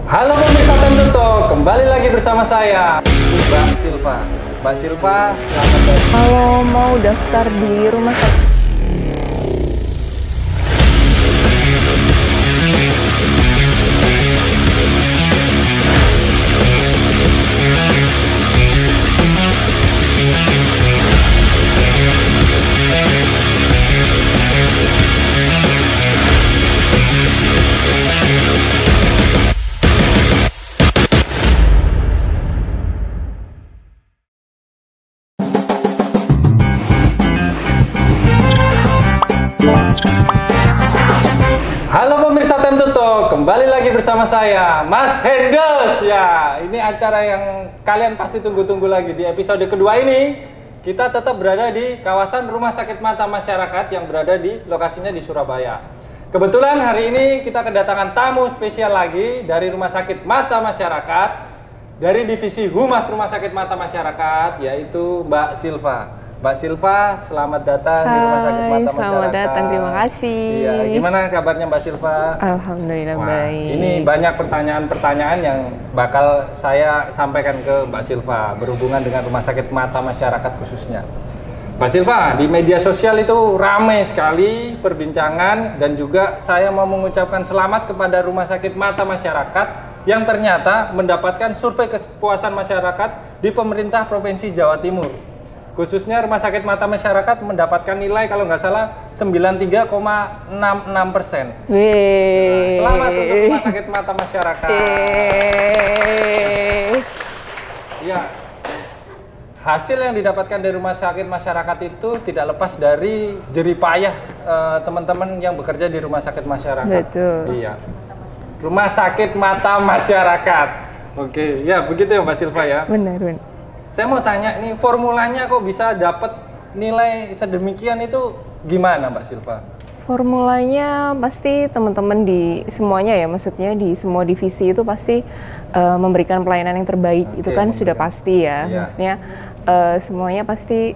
Halo pemirsa Tentuto, kembali lagi bersama saya, Mbak Silva. Mbak Silva, selamat datang. Kalau mau daftar di rumah sakit, Halo pemirsa Tentuto, kembali lagi bersama saya, Mas Hendes. Ya, ini acara yang kalian pasti tunggu-tunggu lagi. Di episode kedua ini, kita tetap berada di kawasan Rumah Sakit Mata Masyarakat yang berada di lokasinya di Surabaya. Kebetulan hari ini kita kedatangan tamu spesial lagi dari Rumah Sakit Mata Masyarakat, dari Divisi Humas Rumah Sakit Mata Masyarakat, yaitu Mbak Silva. Mbak Silva, selamat datang di Rumah Sakit Mata Masyarakat. Selamat datang, terima kasih. Iya, gimana kabarnya Mbak Silva? Alhamdulillah. Wah, baik. ini banyak pertanyaan-pertanyaan yang bakal saya sampaikan ke Mbak Silva berhubungan dengan Rumah Sakit Mata Masyarakat khususnya. Mbak Silva, di media sosial itu ramai sekali perbincangan dan juga saya mau mengucapkan selamat kepada Rumah Sakit Mata Masyarakat yang ternyata mendapatkan survei kepuasan masyarakat di pemerintah Provinsi Jawa Timur. Khususnya Rumah Sakit Mata Masyarakat mendapatkan nilai kalau nggak salah 93,66%. Wih. Selamat untuk Rumah Sakit Mata Masyarakat. Ya, hasil yang didapatkan dari Rumah Sakit Masyarakat itu tidak lepas dari jerih payah teman-teman yang bekerja di Rumah Sakit Masyarakat. Betul. Iya. Rumah Sakit Mata Masyarakat. Oke, ya begitu ya Mbak Silva ya. Benar. Saya mau tanya, ini formulanya kok bisa dapat nilai sedemikian itu gimana Mbak Silva? Formulanya pasti teman-teman di semuanya ya, maksudnya di semua divisi itu pasti memberikan pelayanan yang terbaik. Oke, Itu kan sudah pasti ya. Iya. Maksudnya semuanya pasti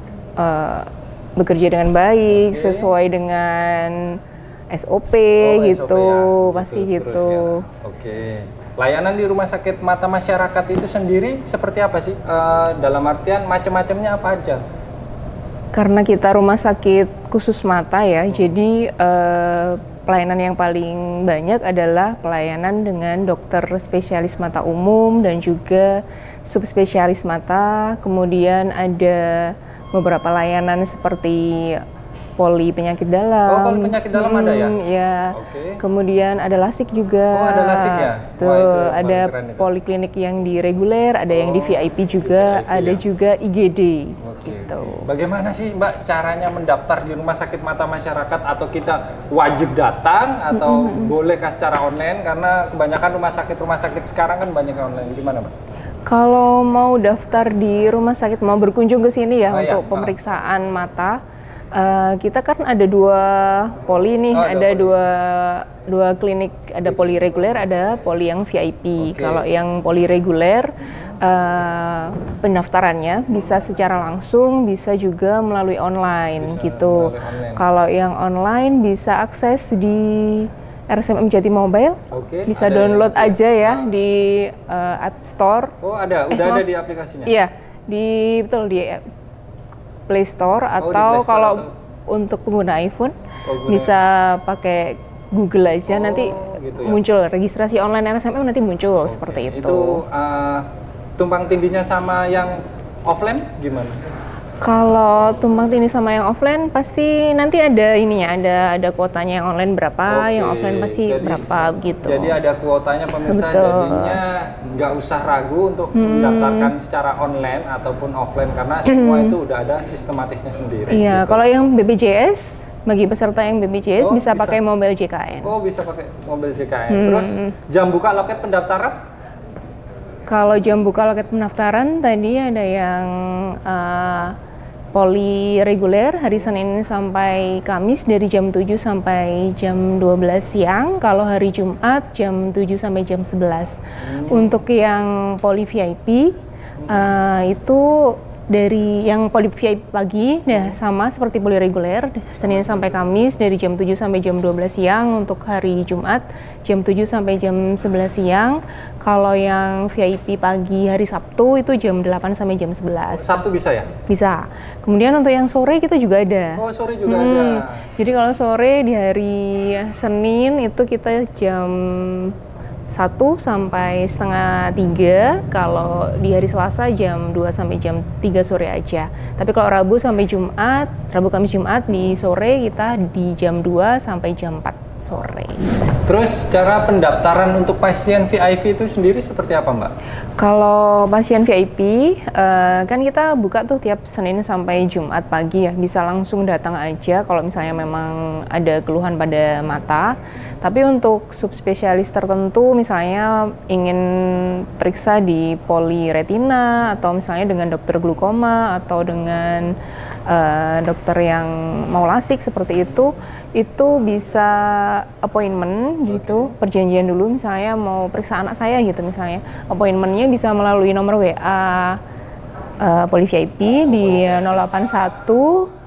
bekerja dengan baik, Oke. sesuai dengan SOP gitu, SOP ya. pasti Terus gitu. ya. Oke. Layanan di Rumah Sakit Mata Masyarakat itu sendiri seperti apa sih? Dalam artian macam-macamnya apa aja? Karena kita rumah sakit khusus mata ya, jadi pelayanan yang paling banyak adalah pelayanan dengan dokter spesialis mata umum dan juga subspesialis mata. Kemudian ada beberapa layanan seperti poli penyakit dalam. Oh, poli penyakit dalam ada ya? Ya. Oke. Kemudian ada lasik juga. Oh, ada lasik ya? Betul. Wah, itu Ada paling keren itu. poliklinik yang di reguler, ada yang di VIP juga, VIP ada ya? juga IGD. Oke, Gitu. oke. Bagaimana sih Mbak caranya mendaftar di Rumah Sakit Mata Masyarakat, atau kita wajib datang atau bolehkah secara online? Karena kebanyakan rumah sakit sekarang kan banyak online. Gimana Mbak? Kalau mau daftar di rumah sakit, mau berkunjung ke sini ya Oh, iya. untuk pemeriksaan mata, kita kan ada dua poli nih, Oh, ada poli. dua klinik, ada poli reguler, ada poli yang VIP. Oke. Kalau yang poli reguler, pendaftarannya bisa secara langsung, bisa juga melalui online Bisa gitu. melalui online. Kalau yang online bisa akses di RSMM Jati Mobile, Oke, bisa ada download ya? aja ya di App Store. Oh, ada, udah ada maaf. di aplikasinya? Iya, betul di Play Store, di atau Play Store kalau atau- untuk pengguna iPhone Pengguna- bisa pakai Google aja, nanti gitu ya. muncul registrasi online RSMM, nanti muncul seperti itu. Itu tumpang tindihnya sama yang offline gimana? Kalau tumpang tindih sama yang offline pasti nanti ada ininya, ada kuotanya. Yang online berapa, yang Oke, offline pasti jadi- berapa gitu. Jadi ada kuotanya pemirsa, Betul. jadinya nggak usah ragu untuk mendaftarkan secara online ataupun offline karena semua itu udah ada sistematisnya sendiri. Iya, gitu. kalau yang BPJS, bagi peserta yang BPJS Oh, bisa bisa. pakai mobile JKN. Oh, bisa pakai mobil JKN. Terus jam buka loket pendaftaran? Kalau jam buka loket pendaftaran tadi ada yang poli reguler hari Senin sampai Kamis dari jam 7 sampai jam 12 siang. Kalau hari Jumat jam 7 sampai jam 11. Untuk yang poli VIP itu Dari yang poli VIP pagi, sama seperti poli reguler, Senin sampai Kamis dari jam 7 sampai jam 12 siang. Untuk hari Jumat, jam 7 sampai jam 11 siang. Kalau yang VIP pagi hari Sabtu itu jam 8 sampai jam 11. Sabtu bisa ya? Bisa. Kemudian untuk yang sore kita juga ada. Oh, sore juga ada. Jadi kalau sore di hari Senin itu kita jam 1 sampai setengah 3, kalau di hari Selasa jam 2 sampai jam 3 sore aja. Tapi kalau Rabu sampai Jumat, Rabu Kamis Jumat di sore kita di jam 2 sampai jam 4 sore. Terus cara pendaftaran untuk pasien VIP itu sendiri seperti apa, Mbak? Kalau pasien VIP, kan kita buka tuh tiap Senin sampai Jumat pagi ya, bisa langsung datang aja kalau misalnya memang ada keluhan pada mata. Tapi untuk subspesialis tertentu, misalnya ingin periksa di poli retina, atau misalnya dengan dokter glukoma, atau dengan dokter yang mau lasik seperti itu bisa appointment gitu, perjanjian dulu. Misalnya mau periksa anak saya gitu, misalnya appointmentnya bisa melalui nomor WA poli VIP di 081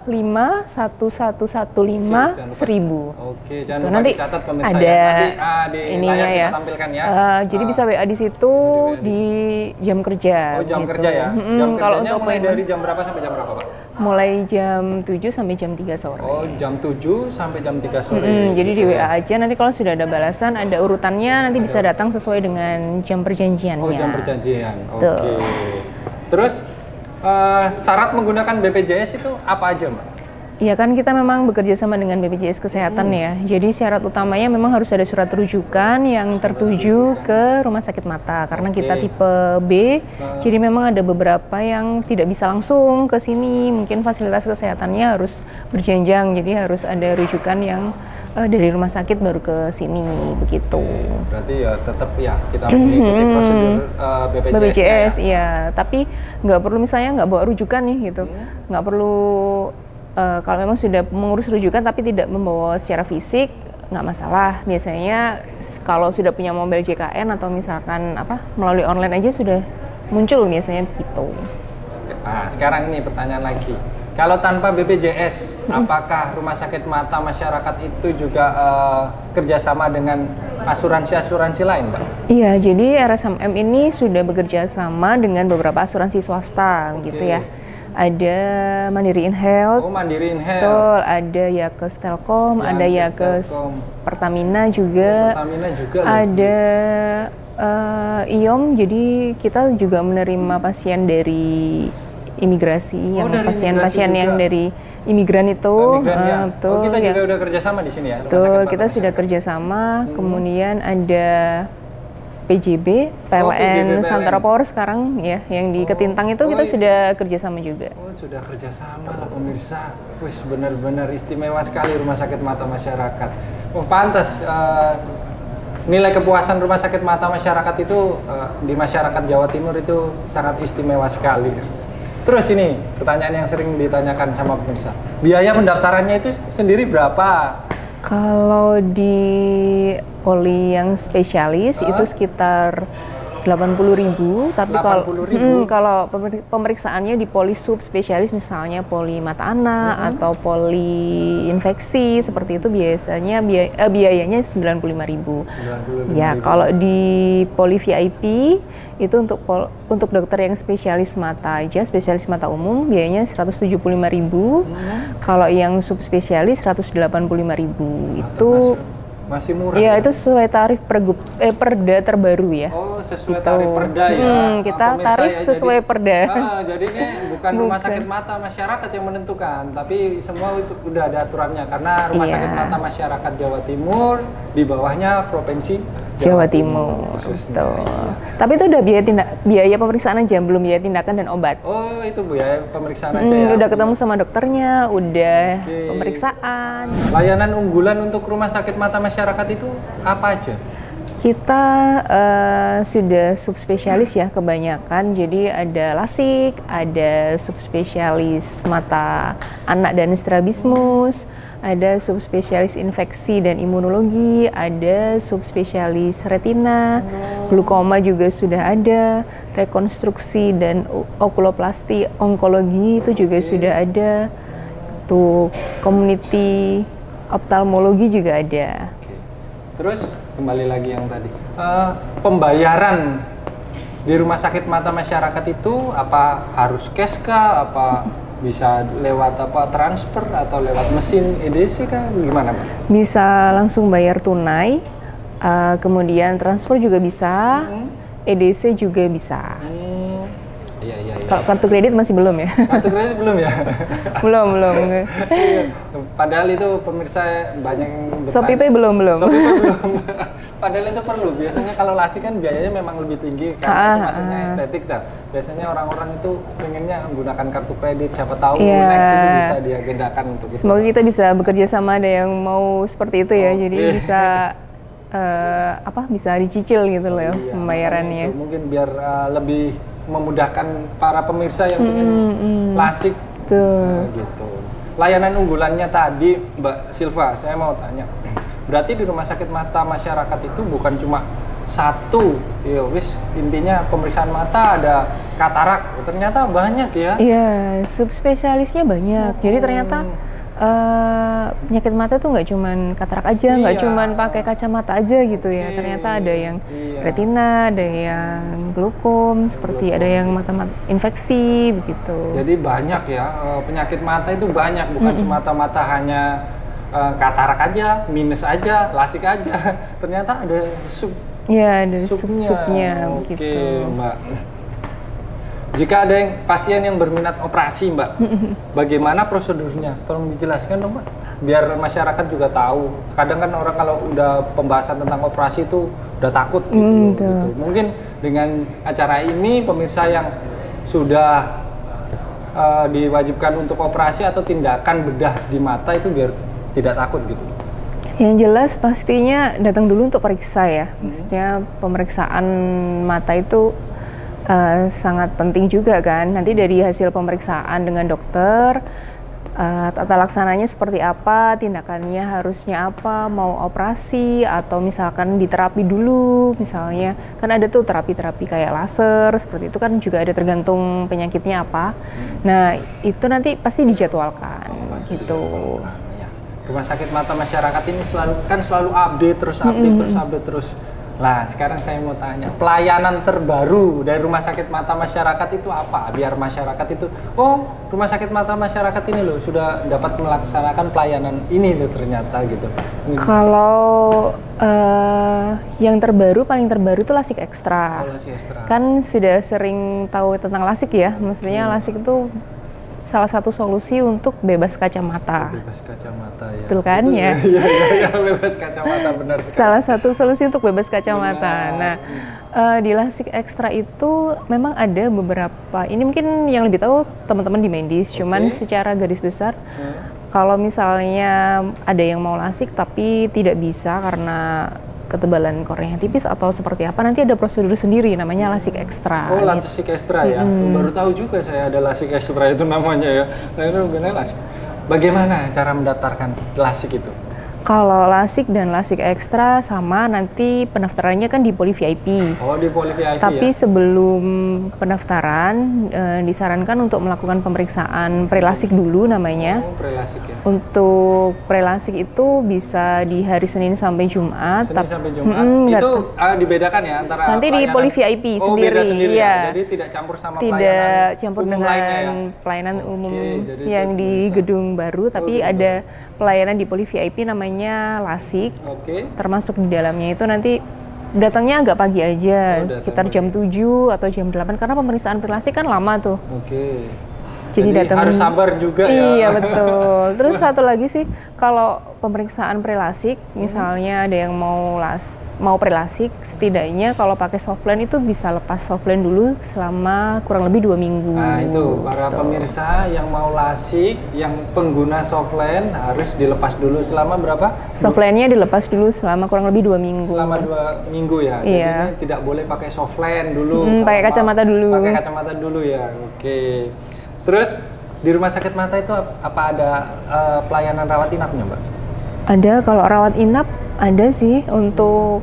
51115 1000. Oke, jangan lupa nanti dicatat pemirsa ada ya. Nanti di ininya layar kita ya. tampilkan ya. Jadi bisa WA di situ di jam kerja. Oh, jam gitu. kerja ya. Jam Kalau kerjanya untuk mulai dari jam berapa sampai jam berapa, Pak? mulai jam 7 sampai jam 3 sore. Oh, jam 7 sampai jam 3 sore. Jadi di WA aja, nanti kalau sudah ada balasan, ada urutannya, nanti bisa datang sesuai dengan jam perjanjiannya. Oh, jam perjanjian. Oke. Tuh. Terus syarat menggunakan BPJS itu apa aja, Mbak? Iya kan kita memang bekerja sama dengan BPJS Kesehatan ya. Jadi syarat utamanya memang harus ada surat rujukan yang tertuju ke rumah sakit mata. Karena kita tipe B, jadi memang ada beberapa yang tidak bisa langsung ke sini. Mungkin fasilitas kesehatannya harus berjenjang, jadi harus ada rujukan yang dari rumah sakit baru ke sini, begitu. Berarti ya tetap ya kita mengikuti prosedur BPJS ya. Tapi nggak perlu misalnya nggak bawa rujukan nih gitu. Nggak perlu. Kalau memang sudah mengurus rujukan tapi tidak membawa secara fisik, nggak masalah. Biasanya kalau sudah punya mobil JKN atau misalkan melalui online aja sudah muncul biasanya gitu. Nah, sekarang ini pertanyaan lagi. Kalau tanpa BPJS, apakah rumah sakit mata masyarakat itu juga kerjasama dengan asuransi-asuransi lain, Mbak? Iya, jadi RSMM ini sudah bekerja sama dengan beberapa asuransi swasta, gitu ya. Ada Mandiri InHealth, Mandiri InHealth, betul, ada Yakes Telkom, ada Yakes Pertamina juga, ada IOM. Jadi kita juga menerima pasien dari imigrasi, yang pasien-pasien yang dari imigran itu, betul. Kita juga udah kerjasama di sini ya. Betul, kita sudah kerjasama. Kemudian ada PJB, PLN Nusantara Power sekarang ya, yang di Ketintang itu kita sudah kerjasama juga. Oh, sudah kerjasama lah pemirsa. Wih, benar-benar istimewa sekali rumah sakit mata masyarakat. Oh, pantas nilai kepuasan rumah sakit mata masyarakat itu di masyarakat Jawa Timur itu sangat istimewa sekali. Terus ini pertanyaan yang sering ditanyakan sama pemirsa. Biaya pendaftarannya itu sendiri berapa? Kalau di poli yang spesialis itu sekitar 80.000, tapi kalau pemeriksaannya di poli subspesialis, misalnya poli mata anak atau poli infeksi seperti itu, biasanya biayanya 95.000. Ya, kalau di poli VIP itu untuk dokter yang spesialis mata aja, spesialis mata umum, biayanya 175.000. Kalau yang subspesialis 185.000. Itu masih murah. Iya, itu sesuai tarif perda terbaru ya. Oh, sesuai tarif perda ya. Kita tarif sesuai perda. Jadi ini bukan rumah sakit mata masyarakat yang menentukan, tapi semua itu udah ada aturannya, karena rumah sakit mata masyarakat Jawa Timur di bawahnya provinsi Jawa Timur. Tapi itu udah biaya pemeriksaan aja, belum biaya tindakan dan obat. Oh, itu biaya pemeriksaan aja ya. Udah ketemu sama dokternya, udah pemeriksaan. Layanan unggulan untuk rumah sakit mata masyarakat itu apa aja? Kita sudah subspesialis ya kebanyakan, jadi ada lasik, ada subspesialis mata anak dan strabismus, ada subspesialis infeksi dan imunologi, ada subspesialis retina, glukoma juga sudah ada, rekonstruksi dan okuloplasti onkologi itu juga sudah ada, tuh community oftalmologi juga ada. Terus kembali lagi yang tadi, pembayaran di rumah sakit mata masyarakat itu apa harus cash kah? Apa bisa lewat apa transfer atau lewat mesin EDC kah? Gimana, Mbak? Bisa langsung bayar tunai, kemudian transfer juga bisa, EDC juga bisa. Iya. Kalau kartu kredit masih belum ya? Kartu kredit belum ya? belum. Iya. Padahal itu pemirsa banyak yang bertanya. Shopee Pay belum. Shopee Pay belum. Padahal itu perlu. Biasanya kalau lasik kan biayanya memang lebih tinggi karena itu maksudnya estetik kan. Biasanya orang-orang itu pengennya menggunakan kartu kredit. Siapa tahu next itu bisa diagendakan untuk itu. Semoga kita bisa bekerja sama, ada yang mau seperti itu ya. Jadi bisa bisa dicicil gitu loh pembayarannya. Mungkin biar lebih memudahkan para pemirsa yang ingin lasik. Gitu. Layanan unggulannya tadi, Mbak Silva, saya mau tanya. Berarti di rumah sakit mata masyarakat itu bukan cuma satu, ya wis intinya pemeriksaan mata ada katarak, ternyata banyak ya? Iya, subspesialisnya banyak. Jadi ternyata penyakit mata tuh nggak cuman katarak aja, nggak cuman pakai kacamata aja gitu ya. Ternyata ada yang retina, ada yang glaukom, seperti ada yang mata infeksi begitu. Jadi banyak ya, penyakit mata itu banyak, bukan semata-mata hanya katarak aja, minus aja, lasik aja. Ternyata ada Iya, ada subnya Oke, gitu. Mbak. Jika ada pasien yang berminat operasi, Mbak, bagaimana prosedurnya? Tolong dijelaskan dong, Mbak. Biar masyarakat juga tahu. Kadang kan orang kalau udah pembahasan tentang operasi itu udah takut gitu. Mungkin dengan acara ini pemirsa yang sudah diwajibkan untuk operasi atau tindakan bedah di mata itu biar tidak takut gitu. Yang jelas pastinya datang dulu untuk periksa ya. Maksudnya pemeriksaan mata itu sangat penting juga kan. Nanti dari hasil pemeriksaan dengan dokter, tata laksananya seperti apa, tindakannya harusnya apa, mau operasi atau misalkan diterapi dulu, misalnya kan ada tuh terapi-terapi kayak laser, seperti itu kan juga ada tergantung penyakitnya apa. Nah itu nanti pasti dijadwalkan gitu. Rumah sakit mata masyarakat ini selalu update terus. Nah, sekarang saya mau tanya, pelayanan terbaru dari Rumah Sakit Mata Masyarakat itu apa? Biar masyarakat itu, Rumah Sakit Mata Masyarakat ini loh sudah dapat melaksanakan pelayanan ini loh ternyata gitu. Kalau yang paling terbaru itu lasik ekstra. Lasik ekstra. Kan sudah sering tahu tentang lasik ya, maksudnya lasik itu salah satu solusi untuk bebas kacamata. Bebas kacamata ya. Betul kan ya? Iya, bebas kacamata benar sekali. Salah satu solusi untuk bebas kacamata. Nah, di lasik ekstra itu memang ada beberapa. Ini mungkin yang lebih tahu teman-teman di medis. Cuman secara garis besar, kalau misalnya ada yang mau lasik tapi tidak bisa karena ketebalan kornea tipis atau seperti apa, nanti ada prosedur sendiri namanya lasik ekstra. Oh, lasik ekstra ya. Baru tahu juga saya ada lasik ekstra itu namanya ya. Lasik. Bagaimana cara mendaftarkan lasik itu? Kalau lasik dan lasik ekstra sama, nanti pendaftarannya kan di Poli VIP. Oh, di Poli VIP. Tapi ya? sebelum pendaftaran disarankan untuk melakukan pemeriksaan prelasik dulu namanya. Oh, prelasik ya. Untuk prelasik itu bisa di hari Senin sampai Jumat. Senin sampai Jumat. Itu dibedakan ya antara nanti di Poli VIP sendiri. Beda sendiri ya. Jadi tidak campur sama tidak campur dengan ya? pelayanan umum yang di gedung baru, tapi ada pelayanan di Poli VIP namanya lasik. Termasuk di dalamnya itu nanti datangnya agak pagi aja, sekitar jam 7 atau jam 8 karena pemeriksaan prelasik kan lama tuh. Jadi datang harus sabar juga ya. Iya betul. Terus satu lagi sih, kalau pemeriksaan prelasik, misalnya ada yang mau prelasik, setidaknya kalau pakai softland itu bisa lepas softland dulu selama kurang lebih 2 minggu. Nah itu para pemirsa yang mau lasik, yang pengguna softland harus dilepas dulu selama berapa? Softlandnya dilepas dulu selama kurang lebih 2 minggu. Selama 2 minggu ya. Iya. Jadi tidak boleh pakai softland dulu. Pakai kacamata dulu. Pakai kacamata dulu ya. Oke. Terus di rumah sakit mata itu apa ada pelayanan rawat inapnya, Mbak? Ada, kalau rawat inap ada sih untuk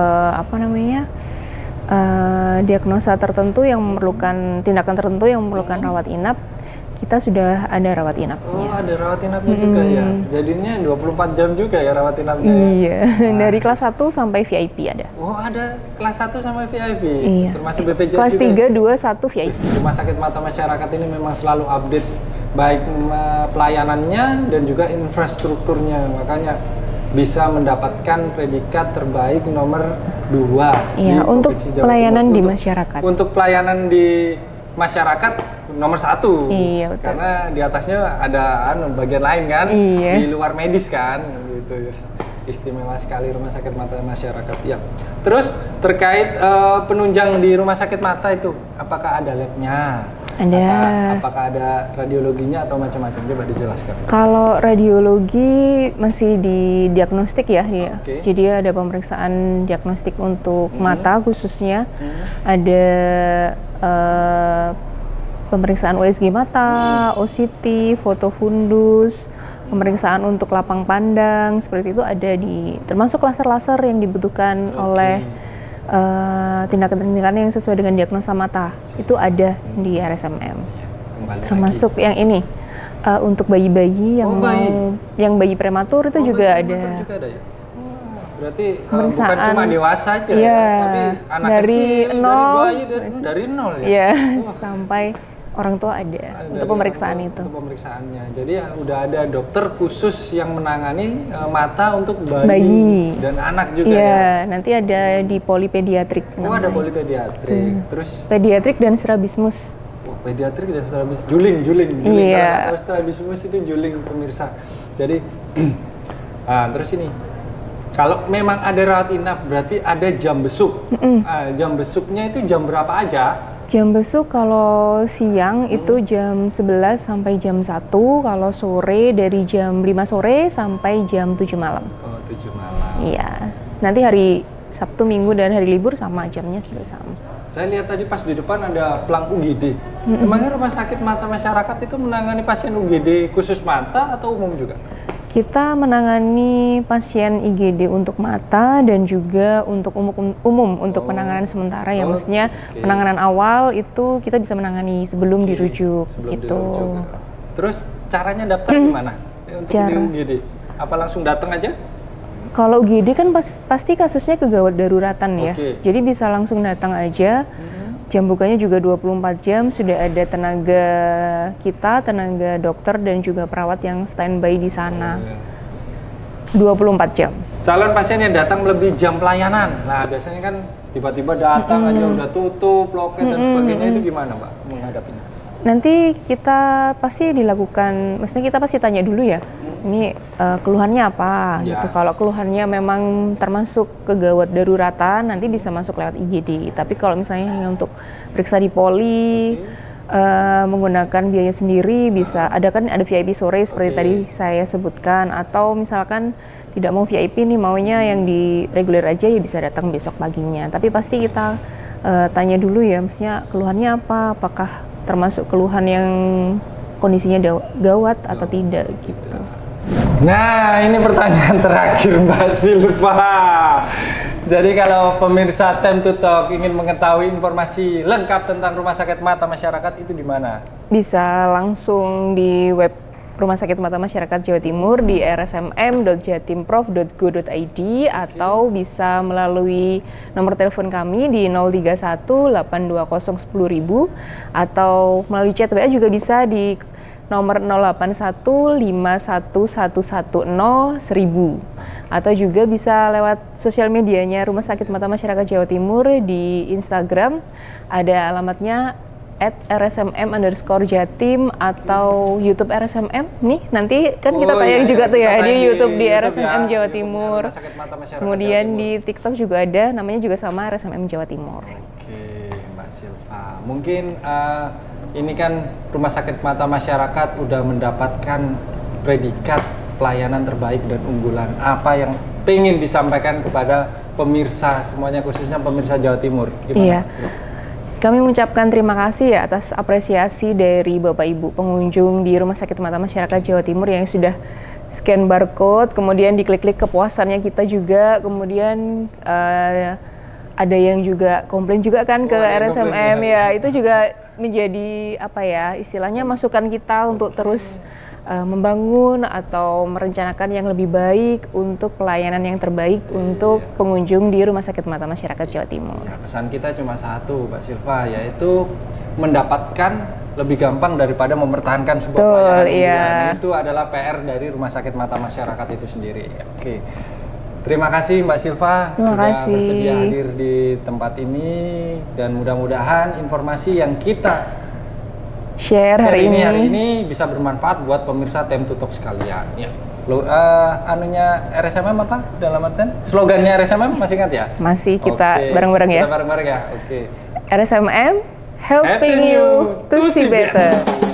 diagnosa tertentu yang memerlukan tindakan tertentu yang memerlukan rawat inap, kita sudah ada rawat inapnya. Oh, ada rawat inapnya juga ya. Jadinya 24 jam juga ya rawat inapnya. Iya, dari kelas 1 sampai VIP ada. Oh, ada kelas 1 sampai VIP. Iya. Termasuk BPJS kelas juga. 3, 2, 1 VIP. Rumah Sakit Mata Masyarakat ini memang selalu update baik pelayanannya dan juga infrastrukturnya. Makanya bisa mendapatkan predikat terbaik nomor 2 iya, di untuk Provinsi Jawa pelayanan Timur. di masyarakat. Untuk pelayanan di masyarakat nomor 1. Iya, betul. Karena di atasnya ada bagian lain kan, iya. di luar medis kan, gitu. Istimewa sekali Rumah Sakit Mata Masyarakat. Ya. Terus terkait penunjang di Rumah Sakit Mata itu, apakah ada labnya? Ada. Apakah ada radiologinya atau macam-macam? Coba dijelaskan. Kalau radiologi masih di diagnostik ya dia. Oke. Jadi ada pemeriksaan diagnostik untuk mata khususnya. Ada pemeriksaan USG mata, OCT, foto fundus, pemeriksaan untuk lapang pandang, seperti itu ada di termasuk laser-laser yang dibutuhkan oleh tindakan-tindakan yang sesuai dengan diagnosa mata. Itu ada di RSMM. Termasuk lagi. yang ini untuk bayi-bayi yang yang bayi prematur itu juga bayi ada. prematur juga ada ya? Berarti Pemeriksaan, bukan cuma dewasa aja iya, ya, tapi anak dari kecil, nol, dari bayi, dari nol ya? Iya, sampai orang tua ada untuk pemeriksaan itu. Untuk pemeriksaannya. Jadi udah ada dokter khusus yang menangani mata untuk bayi dan anak juga ya? Iya, nanti ada di polipediatrik. Oh, ada polipediatrik. Terus pediatrik dan strabismus. Pediatrik dan strabismus, juling. Iya. Kalau nggak tahu strabismus itu juling pemirsa. Jadi, terus ini, kalau memang ada rawat inap, berarti ada jam besuk. Jam besuknya itu jam berapa aja? Jam besuk kalau siang itu jam 11 sampai jam 1, kalau sore dari jam 5 sore sampai jam 7 malam. Oh, 7 malam. Iya. Nanti hari Sabtu, Minggu, dan hari libur sama jamnya sama. Saya lihat tadi pas di depan ada pelang UGD. Emangnya Rumah Sakit Mata Masyarakat itu menangani pasien UGD khusus mata atau umum juga? Kita menangani pasien IGD untuk mata dan juga untuk umum untuk penanganan sementara ya, maksudnya penanganan awal itu kita bisa menangani sebelum dirujuk gitu. Terus caranya daftar gimana untuk di UGD? Apa langsung datang aja? Kalau UGD kan pasti kasusnya kegawat daruratan ya. Jadi bisa langsung datang aja. Jam bukanya juga 24 jam, sudah ada tenaga kita, tenaga dokter dan juga perawat yang standby di sana. 24 jam. Calon pasien yang datang melebihi jam pelayanan. Nah, biasanya kan tiba-tiba datang aja udah tutup, loket dan sebagainya, itu gimana, Mbak, menghadapinya? Nanti kita pasti dilakukan, maksudnya kita pasti tanya dulu ya, ini keluhannya apa gitu. Kalau keluhannya memang termasuk kegawat daruratan, nanti bisa masuk lewat IGD. Tapi kalau misalnya hanya untuk periksa di poli, menggunakan biaya sendiri, bisa ada kan ada VIP sore seperti tadi saya sebutkan, atau misalkan tidak mau VIP nih, maunya yang di reguler aja, ya bisa datang besok paginya. Tapi pasti kita tanya dulu ya, maksudnya keluhannya apa, apakah termasuk keluhan yang kondisinya gawat atau tidak gitu. Nah, ini pertanyaan terakhir Mbak Silva. Jadi kalau pemirsa Time to Talk ingin mengetahui informasi lengkap tentang Rumah Sakit Mata Masyarakat itu di mana? Bisa langsung di web Rumah Sakit Mata Masyarakat Jawa Timur di rsmm.jatimprov.go.id atau bisa melalui nomor telepon kami di 031 820 10.000 atau melalui chat WA juga bisa di nomor 081 51110 1000 atau juga bisa lewat sosial medianya Rumah Sakit Mata Masyarakat Jawa Timur di Instagram, ada alamatnya @rsmm_jatim atau YouTube RSMM nih, nanti kan kita tayang juga tuh ya di YouTube di RSMM Jawa Timur. Kemudian di TikTok juga ada, namanya juga sama RSMM Jawa Timur. Oke, Mbak Silva. Mungkin ini kan Rumah Sakit Mata Masyarakat udah mendapatkan predikat pelayanan terbaik dan unggulan. Apa yang pengen disampaikan kepada pemirsa semuanya, khususnya pemirsa Jawa Timur? Gimana? Iya. Kami mengucapkan terima kasih ya atas apresiasi dari Bapak Ibu pengunjung di Rumah Sakit Mata Masyarakat Jawa Timur yang sudah scan barcode, kemudian diklik-klik kepuasannya kita juga, kemudian ada yang juga komplain juga kan ke RSMM ya, itu juga menjadi apa ya istilahnya masukan kita untuk terus membangun atau merencanakan yang lebih baik untuk pelayanan yang terbaik untuk pengunjung di Rumah Sakit Mata Masyarakat Jawa Timur. Ya, pesan kita cuma satu, Mbak Silva, yaitu mendapatkan lebih gampang daripada mempertahankan sebuah pelayanan. Iya. Itu adalah PR dari Rumah Sakit Mata Masyarakat itu sendiri. Oke. Terima kasih Mbak Silva sudah bersedia hadir di tempat ini, dan mudah-mudahan informasi yang kita share hari ini bisa bermanfaat buat pemirsa Time to Talk sekalian. Ya. Anunya RSMM apa dalam artian? Slogannya RSMM masih ingat ya? Masih, kita bareng-bareng ya. Kita bareng-bareng ya. Oke. RSMM helping you to see better.